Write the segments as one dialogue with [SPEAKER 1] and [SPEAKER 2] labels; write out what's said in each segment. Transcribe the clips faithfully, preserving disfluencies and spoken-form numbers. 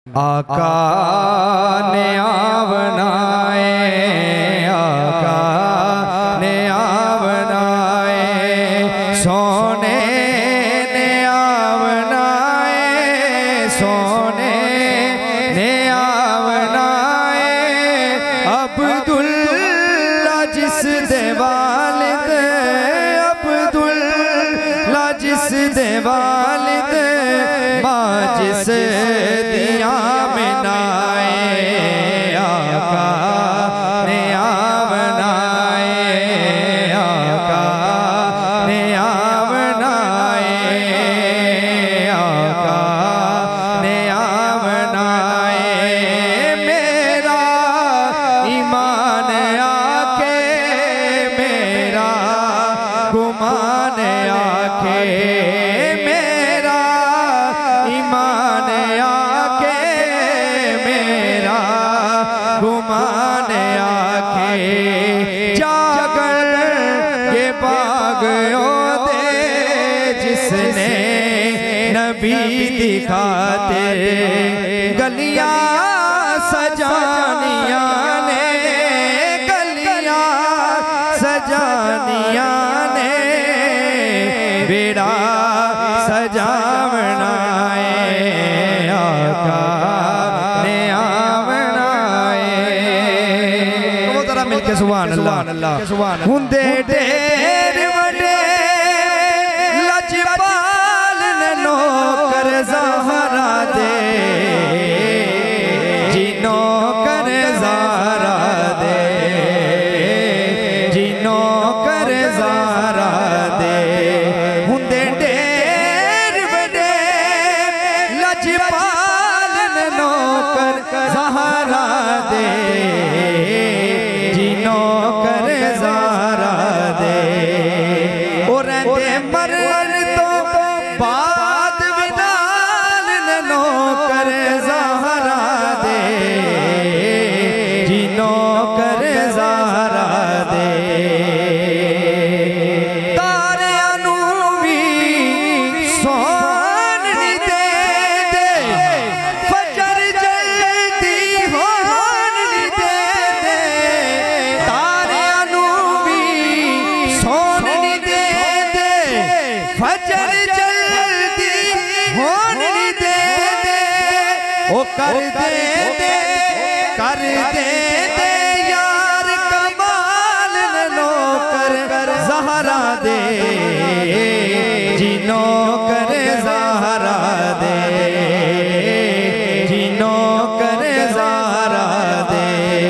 [SPEAKER 1] आका ने आवनाए, आका ने आवनाए, सोने ने आवनाए, सोने ने आवनाए, अब्दुल्ला जिस दे वालिद, अब्दुल्ला जिस दे वालिद, माँ जिस दिया मिनाए, आका ने आवनाए, आका ने आवनाए, आका ने आवनाए। मेरा ईमान आके, मेरा गुमान आके, मेरा ईमान आके, मेरा गुमान आके, जागर ये बाग दे जिसने नबी दिखाते, गलियां सजानिया ने, गलियां सजानिया ने, बेड़ा सजावना है, आका ने आवनाए। वो जरा मिलके सुभान अल्लाह। हुंदे ढेर वडे लजपाल ने नौकर ज़हरा दे, जी नौकर ज़हरा दे, जी नौकर ज़हरा दे। हुंदे ढेर वडे लजपाल ने नौकर ज़हरा दे, जी नौकर ज़हरा दे। और रहंदे मरन तो बाद बिलाल ने नौकर ज़हरा दे, जी नौकर ज़हरा दे। तारियां नूं वी सोन नी दे दे, फजर जल्दी होन नी दे दे। तारियां नूं वी सोन नी दे दे, फजर जल्दी होन नी दे दे। ओ कर दे दे, कर दे दे यार कमाल ने नौकर ज़हरा दे, जी नौकर ज़हरा दे, जी नौकर ज़हरा दे।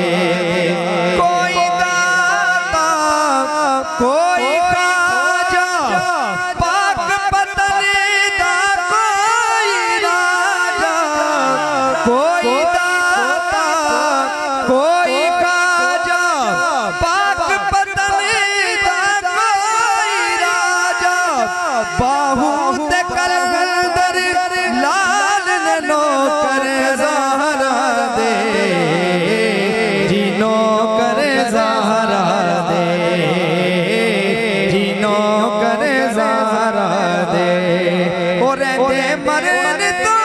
[SPEAKER 1] कोई दाता कोई खाजा, पाक पतन दा कोई राजा, कोई दाता कोई खाजा, पाक पतन दा कोई राजा। बाहू ते कलंदर लाल ने नौकर ज़हरा दे, जी नौकर ज़हरा दे, जी नौकर ज़हरा दे। और रहंदे मरन तो